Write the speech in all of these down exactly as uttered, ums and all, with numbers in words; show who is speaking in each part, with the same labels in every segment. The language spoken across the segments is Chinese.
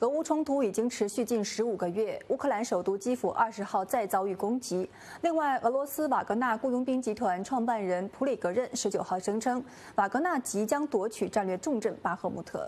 Speaker 1: 俄乌冲突已经持续近十五个月，乌克兰首都基辅二十号再遭遇攻击。另外，俄罗斯瓦格纳雇佣兵集团创办人普里格任十九号声称，瓦格纳即将夺取战略重镇巴赫穆特。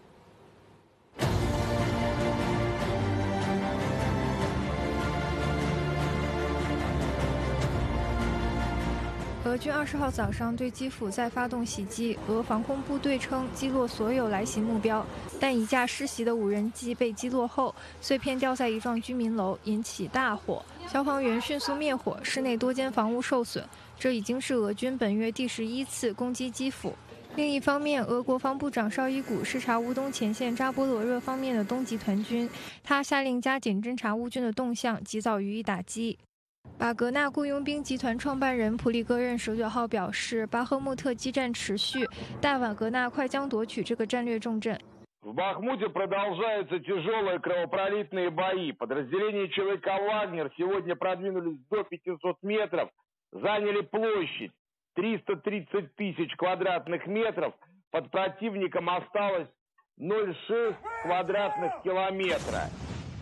Speaker 2: 俄军二十号早上对基辅再发动袭击，俄防空部队称击落所有来袭目标，但一架失袭的无人机被击落后，碎片掉在一幢居民楼，引起大火。消防员迅速灭火，室内多间房屋受损。这已经是俄军本月第十一次攻击基辅。另一方面，俄国防部长绍伊古视察乌东前线扎波罗热方面的东集团军，他下令加紧侦察乌军的动向，及早予以打击。 瓦格纳雇佣兵集团创办人普里戈任十九号表示，巴赫穆特激战持续，但瓦格纳快将夺取这个战略重镇。
Speaker 3: В Бахмуте продолжаются тяжелые кровопролитные бои. Подразделения ЧВК «Вагнер» сегодня продвинулись до пятисот метров, заняли площадь триста тридцать тысяч квадратных метров. Под противником осталось ноль целых шесть квадратных километра.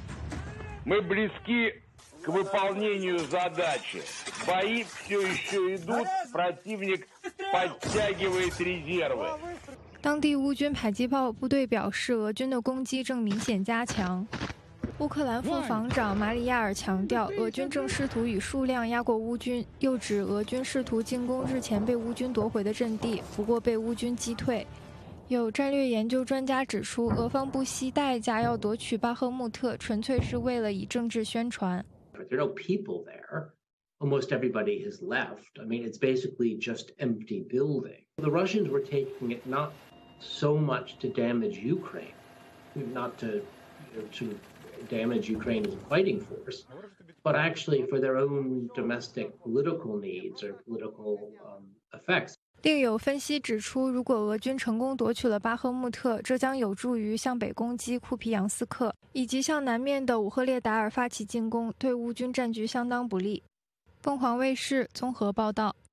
Speaker 3: Мы близки к выполнению задачи. Бои все еще идут, противник подтягивает резервы.
Speaker 2: 当地乌军迫击炮部队表示，俄军的攻击正明显加强。乌克兰副防长马里亚尔强调，俄军正试图以数量压过乌军，又指俄军试图进攻日前被乌军夺回的阵地，不过被乌军击退。有战略研究专家指出，俄方不惜代价要夺取巴赫穆特，纯粹是为了以政治宣传。
Speaker 4: There are no people there. Almost everybody has left. I mean, it's basically just empty building. The Russians were taking it not so much to damage Ukraine, not to, you know, to damage Ukraine as a fighting force, but actually for their own domestic political needs or political um, effects.
Speaker 2: 另有分析指出，如果俄军成功夺取了巴赫穆特，这将有助于向北攻击库皮扬斯克，以及向南面的乌赫列达尔发起进攻，对乌军战局相当不利。凤凰卫视综合报道。